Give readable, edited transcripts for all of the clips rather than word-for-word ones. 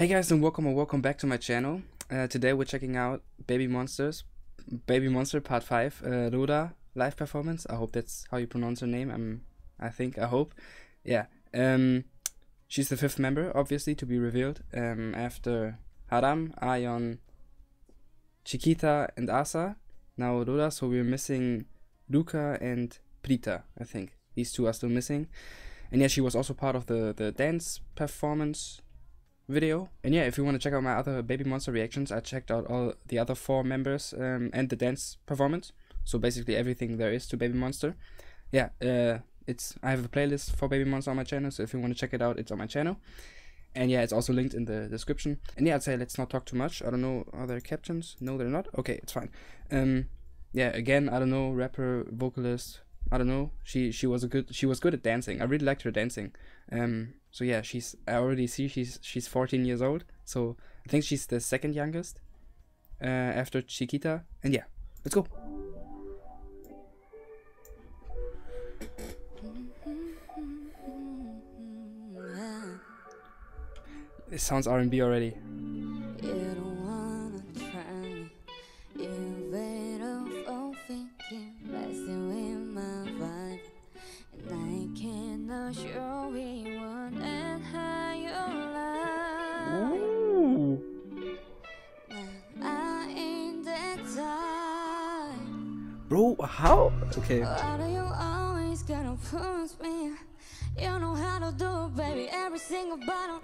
Hey guys, and welcome back to my channel. Today we're checking out Baby Monster Part 5, Roda live performance. I hope that's how you pronounce her name. I hope. Yeah. She's the 5th member, obviously, to be revealed. After Haram, Aion, Chiquita, and Asa. Now Roda, so we're missing Luca and Prita, I think. These two are still missing. And yeah, she was also part of the dance performance video. And yeah, if you want to check out my other Baby Monster reactions, I checked out all the other 4 members and the dance performance. So basically everything there is to Baby Monster. Yeah, I have a playlist for Baby Monster on my channel, so if you want to check it out, it's on my channel. And yeah, it's also linked in the description. And yeah, I'd say let's not talk too much. I don't know, are there captions? No, they're not. Okay, it's fine. Yeah, again, I don't know, rapper, vocalist, I don't know. She was good at dancing. I really liked her dancing. So yeah, I already see she's 14 years old. So I think she's the 2nd youngest after Chiquita. And yeah, let's go. It sounds R&B already. Bro, how? Okay. You know how to do it, baby. Every single bottle,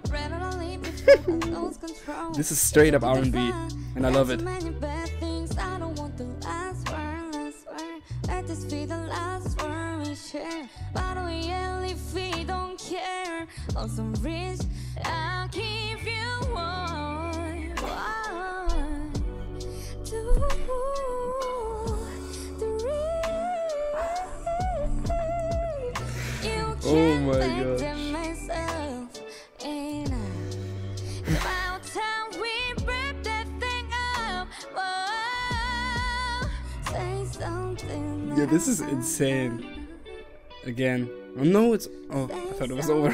this is straight up R&B, and I love it. I don't want the last word. Let this be the last word we share. Why do we yell if we don't care? On some rich, I'll keep you warm. 1, 2, 3. Oh my gosh. Yeah, this is insane. Again. Oh no, it's... Oh, I thought it was over.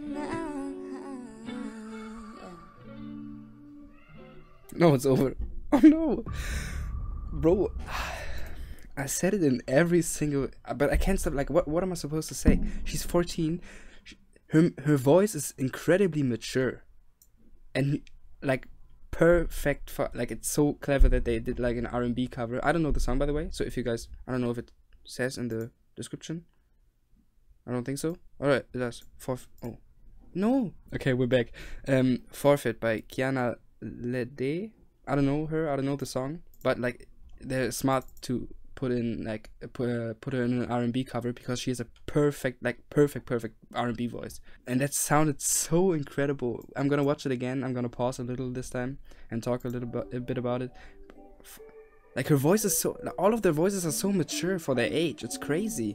No, it's over. Oh no. Bro, I said it in every single... But I can't stop. Like, what am I supposed to say? She's 14. Her voice is incredibly mature. And, like, perfect for... Like, it's so clever that they did, like, an R&B cover. I don't know the song, by the way. So if you guys... I don't know if it says in the description. I don't think so. Alright, it does. Oh. No! Okay, we're back. Forfeit by Kiana Lede. I don't know her. I don't know the song. But, like, they're smart to put in, like, put her in an R&B cover because she has a perfect R&B voice. And that sounded so incredible. I'm gonna watch it again. I'm gonna pause a little this time and talk a bit about it. Like, her voice is so... All of their voices are so mature for their age. It's crazy.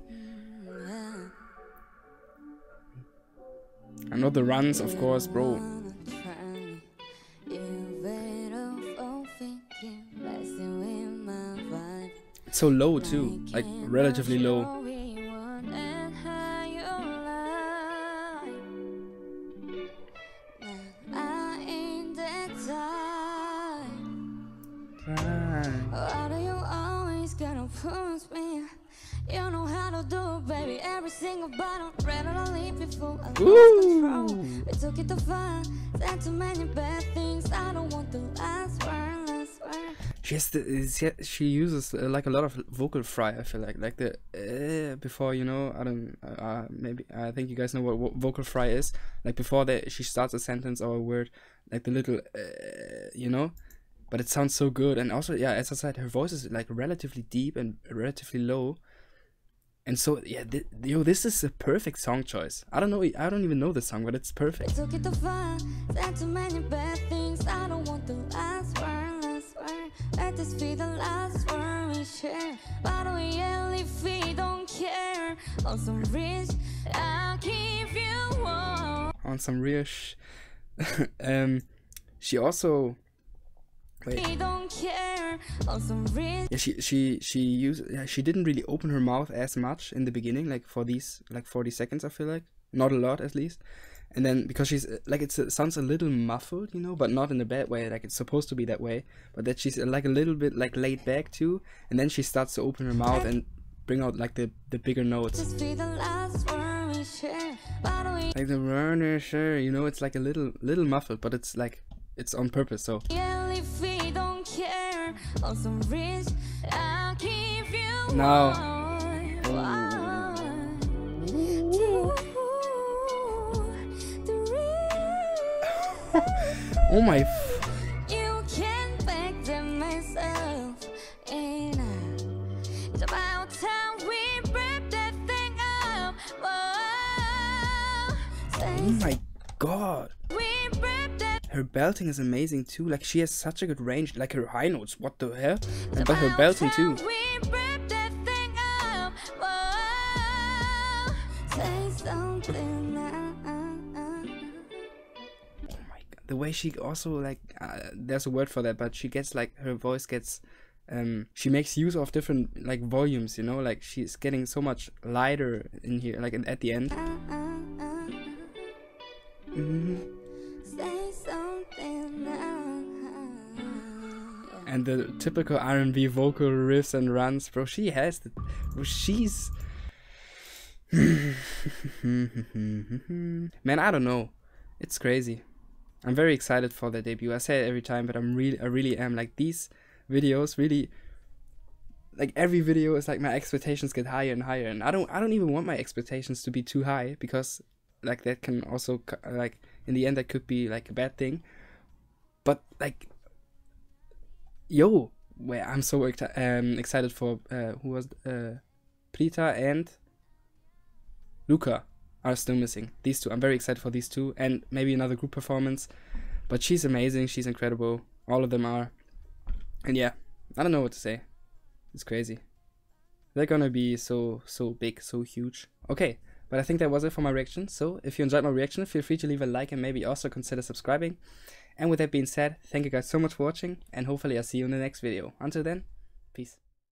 I know the runs, of course, bro. It's so low too, like relatively low. Why do you always gotta push me? You know how to do it, baby. Every single bottle, ready to leave before I lose control. We took it to fun, said too many bad things. I don't want the last word. She uses like a lot of vocal fry. I feel like the before, you know, maybe I think you guys know what vocal fry is. Like before she starts a sentence or a word, like the little you know. But it sounds so good, and also, yeah, as I said, her voice is like relatively deep and relatively low. And so, yeah, this is a perfect song choice. I don't even know the song, but it's perfect. Took it to fun, said too many bad things. I don't want the last word. Let this be the last word we share. Why do we yell if we don't care? On some rich, I'll keep you warm. On some real she also... Wait. Yeah, she didn't really open her mouth as much in the beginning, like for these 40 seconds, I feel like. Not a lot, at least. And then because she's like it sounds a little muffled, you know, but not in a bad way. Like it's supposed to be that way, but that she's like a little bit like laid back too. And then she starts to open her mouth and bring out like the bigger notes. Like the Werner, sure, you know, it's like a little muffled, but it's like it's on purpose. So. Now. Oh my. You can't back them myself. It's about time we wrap that thing up. Oh my god. Her belting is amazing too. Like she has such a good range. Like her high notes, what the hell? But her belting too. The way she also like there's a word for that, but she gets like her voice gets she makes use of different like volumes, you know, like she's getting so much lighter in here, like at the end. And the typical R&B vocal riffs and runs, bro, she has the she's man, I don't know, it's crazy. I'm very excited for the debut. I say it every time, but I really am. Like these videos, really, like every video is like my expectations get higher and higher, and I don't even want my expectations to be too high, because like that can also like in the end that could be like a bad thing. But like, yo, where I'm so excited for who was Prita and Luca. Are still missing. These two. I'm very excited for these two, and maybe another group performance. But she's amazing. She's incredible. All of them are. And yeah, I don't know what to say. It's crazy. They're gonna be so big, so huge. Okay, but I think that was it for my reaction. So if you enjoyed my reaction, feel free to leave a like and maybe also consider subscribing. And with that being said, thank you guys so much for watching, and hopefully I'll see you in the next video. Until then, peace.